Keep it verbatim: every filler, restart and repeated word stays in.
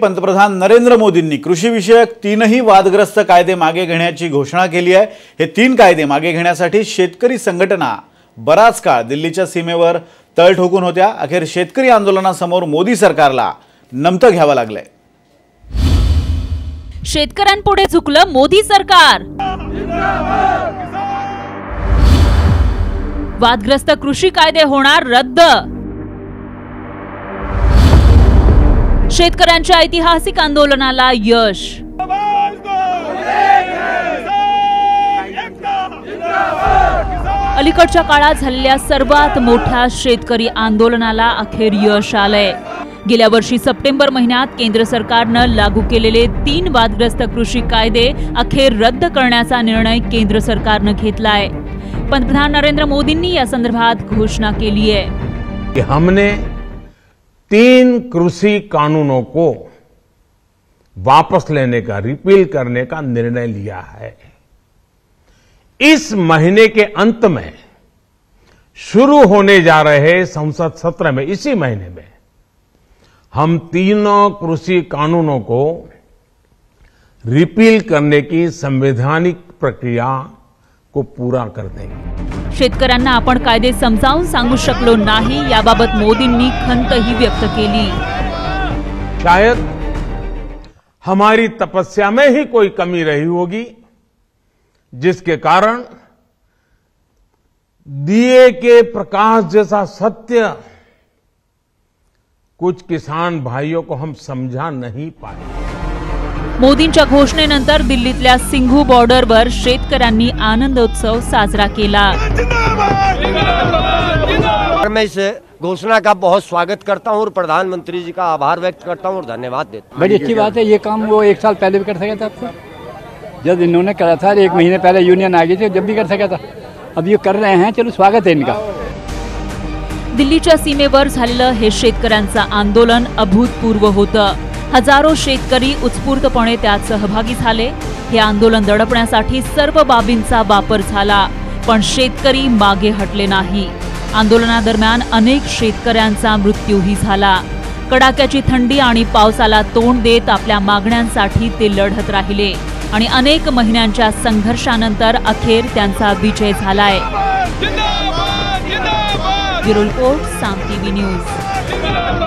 पंतप्रधान नरेंद्र मोदींनी कृषी विषयक तीनही वादग्रस्त कायदे मागे घेण्याची घोषणा केली आहे। हे तीन कायदे मागे घेण्यासाठी शेतकरी संघटना बराच काळ दिल्लीच्या सीमेवर तळ ठोकून होत्या। अखेर शेतकरी आंदोलनासमोर मोदी सरकारला नमतं घ्यावं लागलंय। शेतकऱ्यांपुढे झुकलं मोदी सरकार। वादग्रस्त कृषी कायदे होणार रद्द। शेतकऱ्यांच्या ऐतिहासिक आंदोलनाला यश। अलीकडच्या काळात झालेल्या सर्वात मोठ्या शेतकरी आंदोलनाला अखेर यश आलंय। गेल्या वर्षी सप्टेंबर महिन्यात केंद्र सरकारनं लागू केलेले तीन वादग्रस्त कृषी कायदे अखेर रद्द करण्याचा निर्णय केंद्र सरकारनं घेतलाय। पंतप्रधान नरेंद्र मोदींनी या संदर्भात घोषणा केली आहे कि हमने तीन कृषि कानूनों को वापस लेने का, रिपील करने का निर्णय लिया है। इस महीने के अंत में शुरू होने जा रहे संसद सत्र में, इसी महीने में हम तीनों कृषि कानूनों को रिपील करने की संवैधानिक प्रक्रिया को पूरा कर देंगे। शेतकऱ्यांना आपण कायदे समजावून सांगू शकलो नाही याबाबत मोदींनी खंतही व्यक्त केली। शायद हमारी तपस्या में ही कोई कमी रही होगी, जिसके कारण दिए के प्रकाश जैसा सत्य कुछ किसान भाइयों को हम समझा नहीं पाए। मोदींच्या घोषणेनंतर दिल्लीतल्या सिंघू बॉर्डरवर शेतकऱ्यांनी आनंदोत्सव साजरा केला। मैं इस घोषणा का बहुत स्वागत करता हूं और प्रधानमंत्री जी का आभार व्यक्त करता हूं और धन्यवाद देता हूं। बड़ी अच्छी बात है। ये काम वो एक साल पहले भी कर सका था, आपको जब इन्होंने करा था, एक महीने पहले यूनियन आ गई थी, जब भी कर सका था। अब ये कर रहे हैं, चलो स्वागत है इनका। दिल्लीच्या सीमेवर झालेलं हे शेतकऱ्यांचं आंदोलन अभूतपूर्व होतं। हजारो शेतकरी उत्स्फूर्तपणे त्यात सहभागी झाले। हे आंदोलन दडपण्यासाठी सर्व बाबींचा वापर झाला, पण शेतकरी मागे हटले नाही। आंदोलनादरम्यान अनेक शेतकऱ्यांचा मृत्यूही झाला। कडाक्याची थंडी आणि पावसाला तोंड देत आपल्या मागण्यांसाठी ते लढत राहिले आणि अनेक महिन्यांच्या संघर्षानंतर अखेर त्यांचा विजय झालाय। Bureau report, Saam TV news.